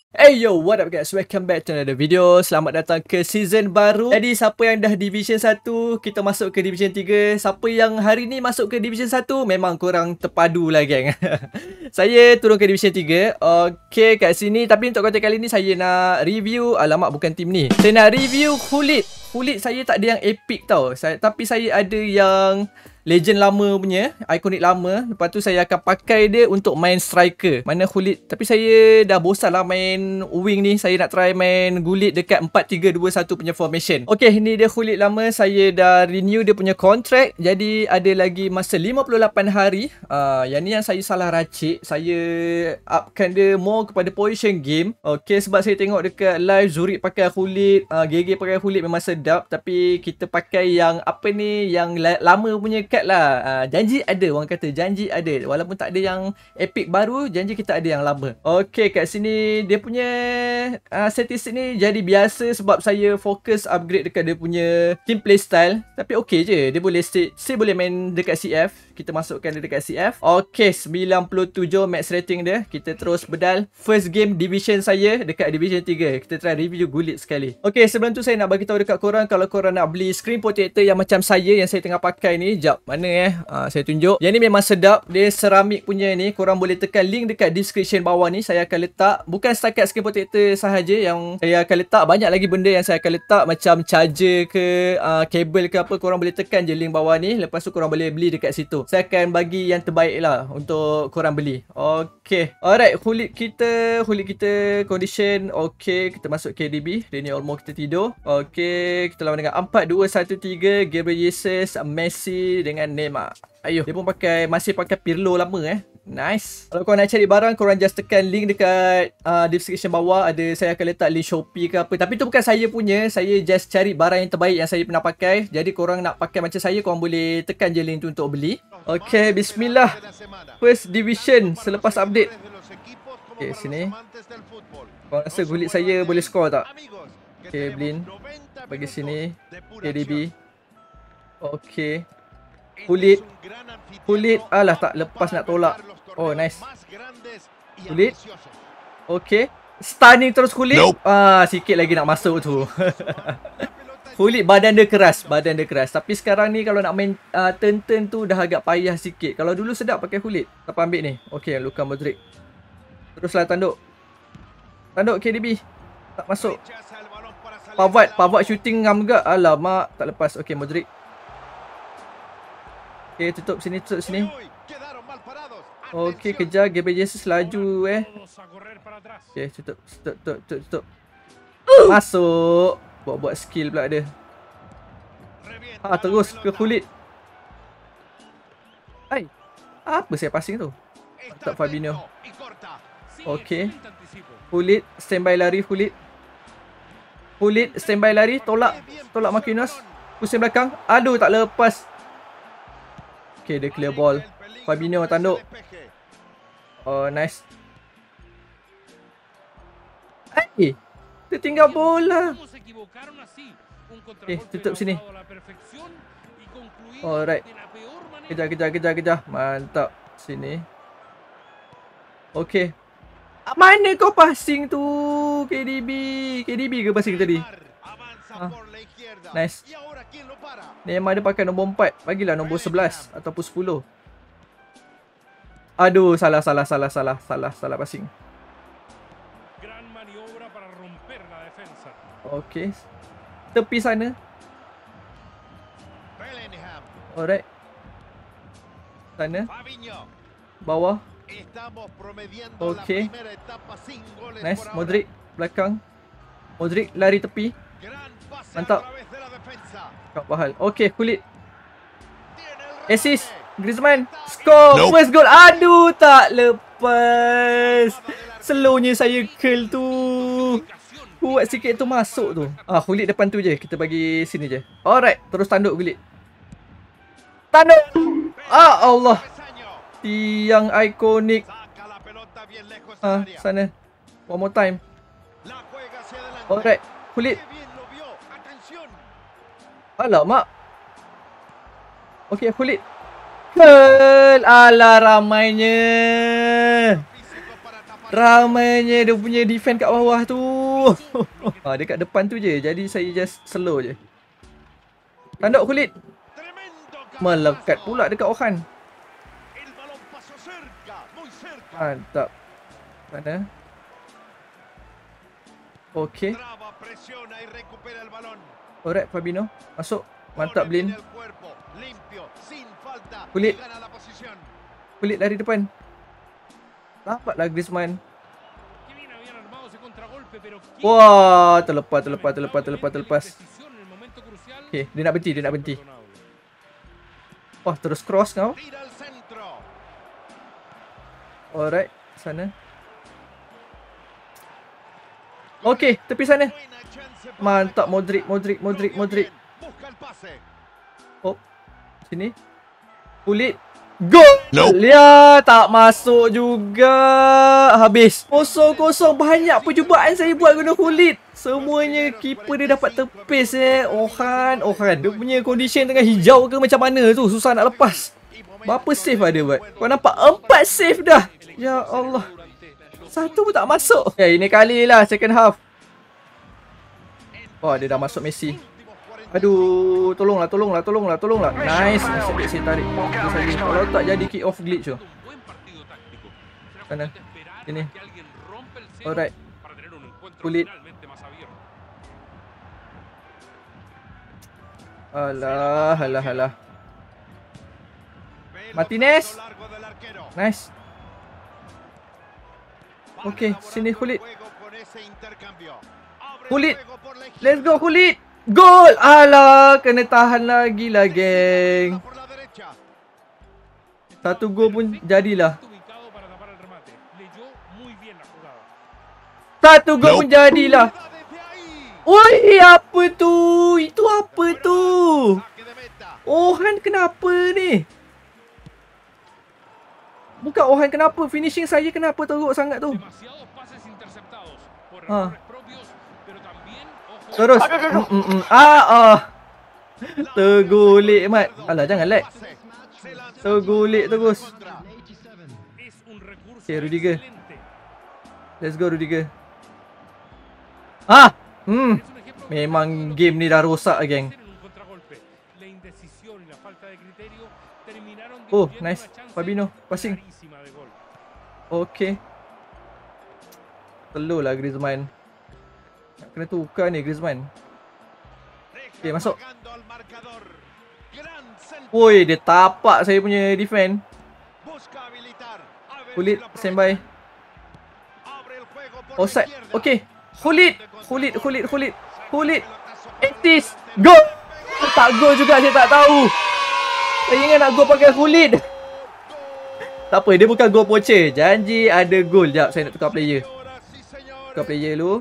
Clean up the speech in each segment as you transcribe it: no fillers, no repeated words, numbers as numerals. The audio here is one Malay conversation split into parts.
Hey yo, what up guys? Welcome back to another video. Selamat datang ke season baru. Jadi siapa yang dah Division 1, kita masuk ke Division 3. Siapa yang hari ni masuk ke Division 1, memang korang terpadu lah geng. Saya turun ke Division 3. Okay, kat sini. Tapi untuk konten kali ni saya nak review. Alamak, bukan team ni. Saya nak review Khulit. Khulit saya tak ada yang epic tau. Tapi saya ada yang legend lama punya, ikonik lama. Lepas tu saya akan pakai dia untuk main striker. Mana Khulit. Tapi saya dah bosan lah main wing ni. Saya nak try main Gullit dekat 4-3-2-1 punya formation. Okay, ni dia Khulit lama. Saya dah renew dia punya contract. Jadi ada lagi masa 58 hari. Yang ni yang saya salah racik. Saya upkan dia more kepada position game. Okay, sebab saya tengok dekat live Zurich pakai Khulit, GG pakai Khulit memang sedap. Tapi kita pakai yang apa ni, yang lama punya card lah. Janji ada, orang kata janji ada. Walaupun tak ada yang epic baru, janji kita ada yang lama. Okay, kat sini dia punya statistik ni jadi biasa sebab saya fokus upgrade dekat dia punya team playstyle. Tapi okay je, dia boleh stay boleh main dekat CF. Kita masukkan dia dekat CF. Okay, 97 max rating dia. Kita terus bedal first game division saya dekat division 3. Kita try review Gullit sekali. Okay, sebelum tu saya nak bagi tahu dekat korang, kalau korang nak beli screen protector yang macam saya, yang saya tengah pakai ni, jap mana saya tunjuk. Yang ni memang sedap. Dia ceramik punya ni. Korang boleh tekan link dekat description bawah ni. Saya akan letak. Bukan setakat screen protector sahaja yang saya akan letak. Banyak lagi benda yang saya akan letak. Macam charger ke, kabel ke apa. Korang boleh tekan je link bawah ni. Lepas tu korang boleh beli dekat situ. Saya akan bagi yang terbaik lah untuk korang beli. Okay, alright. Khulit kita condition. Okay, kita masuk KDB. Daniel Olmo kita tidur. Okay, kita lawan dengan 4-2-1-3. Gabriel Jesus, Messi dengan Neymar. Ayuh, dia pun masih pakai Pirlo lama Nice. Kalau korang nak cari barang, korang just tekan link dekat description bawah. Saya akan letak link Shopee ke apa. Tapi tu bukan saya punya. Saya just cari barang yang terbaik yang saya pernah pakai. Jadi korang nak pakai macam saya, korang boleh tekan je link tu untuk beli. Okay, bismillah. First division selepas update. Okay, sini. Korang rasa Gullit saya boleh score tak? Okay, Blin. Bagi sini. KDB. Okay. Khulit. Alah, tak lepas nak tolak. Oh, nice. Khulit. Okay. Stunning terus Khulit. Nope. Sikit lagi nak masuk tu. Khulit badan dia keras. Tapi sekarang ni kalau nak main turn-turn tu dah agak payah sikit. Kalau dulu sedap pakai Khulit. Siapa ambil ni? Okay, Luka Modric. Teruslah tanduk KDB. Tak masuk. Pavard shooting ngam juga. Alamak, tak lepas. Okay, Modric. Okay, tutup sini. Okay, kejar Gabriel Jesus laju Okay, tutup. Masuk. Buat skill pula dia. Terus ke Khulit. Apa saya passing tu? Tak Fabinho. Okay. Khulit standby lari. Khulit standby lari. Tolak Marquinhos. Pusing belakang. Aduh, tak lepas. Okay, dia clear ball. Fabinho tanduk. Oh, nice. Dia tinggal bola. Okay, tutup sini. Alright. Kejar. Mantap. Sini. Okay. Mana kau passing tu, KDB ke passing tadi? Nice. Neymar dia pakai nombor 4. Bagilah nombor 11 ataupun 10. Aduh, salah passing. Okay. Tepi sana. Alright. Sana. Bawah. Okay. Nice. Modric belakang. Modric lari tepi. Mantap. Kau bahal. Okay, Khulit. Assist. Griezmann. Score. Nope. First goal. Aduh, tak lepas. Slownya saya curl tu. Kuat sikit tu masuk tu. Khulit depan tu je. Kita bagi sini je. Alright. Terus tanduk Khulit. Tanduk. Allah. Tiang ikonik. Sana. One more time. Alright. Khulit. Alamak. Okay, Khulit. Alah, ramainya. Ramainya dia punya defend kat bawah tu. Dekat depan tu je. Jadi saya just slow je. Tanduk kulit. Melekat pula dekat Orhan. Mantap. Mana? Okey. Alright, Fabinho. Masuk. Mantap, Blin. Kulit. Kulit dari depan. Dapatlah Griezmann. Wah, terlepas. Okey, dia nak berhenti. Wah, terus cross kau. Alright, sana. Okey, tepi sana. Mantap, Modric. Oh, sini. Kulit. Gol! Nope. Ya, tak masuk juga. Habis. 0-0. Banyak percubaan saya buat guna kulit. Semuanya keeper dia dapat tepis Orhan. Dia punya condition tengah hijau ke macam mana tu. Susah nak lepas. Berapa save ada buat? Kau nampak 4 save dah. Ya Allah. Satu pun tak masuk. Ini kali lah second half. Oh, dia dah masuk Messi. Aduh, tolonglah. Nice. Saya tarik. Kalau tak jadi kick off glitch tu. Sana. Sini. Alright. Kulit. Alah. Martinez. Nice. Okay, sini kulit. Let's go kulit. Gol! Alah, kena tahan lagi lah, geng. Satu gol pun jadilah. Oi, apa tu? Itu apa tu? Orhan kenapa ni? Bukan Orhan kenapa? Finishing saya kenapa teruk sangat tu? Terus. Tergulik, Mat. Alah, jangan lag. Tergulik terus. Okay, Rudiger. Let's go, Rudiger. Memang game ni dah rosak, geng. Oh, nice. Fabinho, passing. Okay. Telur lah Griezmann. Nak kena tukar ni Griezmann. Okay, masuk. Woi, dia tapak saya punya defend. Kulit, standby. Offside. Okay. Kulit. Etis. Gol. Tak gol juga, saya tak tahu. Saya ingat nak gol pakai kulit. Tak apa, dia bukan gol poacher. Janji ada gol. Sekejap, saya nak tukar player. Tukar player dulu.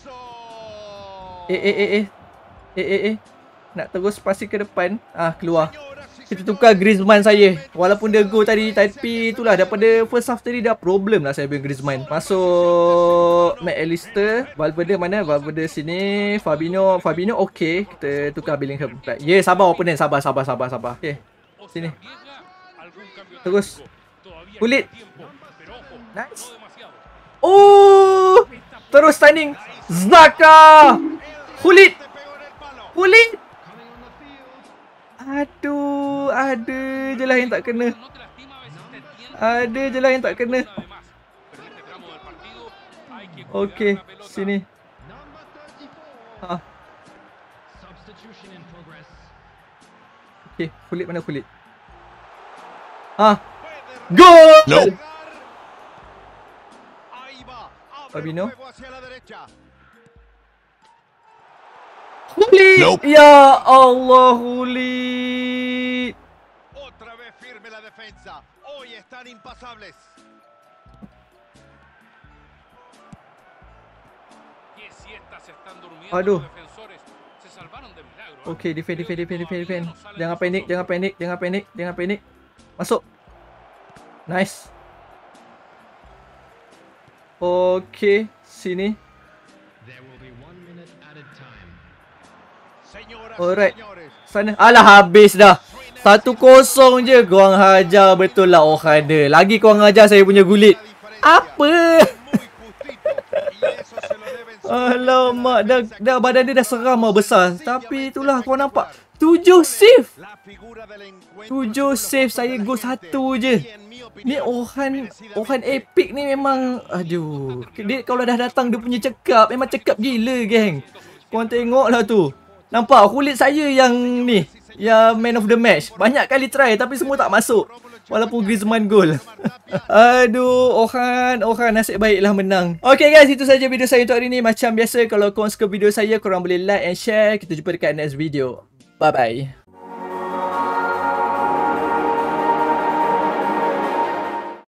Nak terus passing ke depan. Keluar. Kita tukar Griezmann saya. Walaupun dia gol tadi, tapi itulah daripada first half tadi dah problem lah saya punya Griezmann. Masuk McAllister. Valverde mana? Valverde sini. Fabinho okey. Kita tukar Bellingham. Ya, sabar opponent. Sabar. Okey. Sini. Terus. Kulit. Nice. Oh! Terus standing. Zaka! Kulit. Aduh, ada je lah yang tak kena. Okey, sini. Okey, kulit mana kulit? Gol! No. Fabinho. Hulit! Nope. Ya Allah, Hulit! Otra vez firme la defensa. Hoy están impasables. Aduh. Okay, defend. Jangan panik. Masuk. Nice. Okay, sini. Alright. Sana. Alah, habis dah. 1-0 je. Korang hajar betul lah Orhan. Lagi korang hajar saya punya kulit. Apa? Alamak, dah badan dia dah seram lah besar. Tapi itulah kau nampak 7 save. 7 save, saya go 1 je. Ni Orhan epic ni memang, aduh. Dia kalau dah datang dia punya cekap, memang cekap gila geng. Korang tengok lah tu. Nampak kulit saya yang ni, yang man of the match. Banyak kali try tapi semua tak masuk. Walaupun Griezmann gol. Aduh, Orhan nasib baiklah menang. Okay guys, itu saja video saya untuk hari ni. Macam biasa, kalau korang suka video saya, korang boleh like and share. Kita jumpa dekat next video. Bye bye.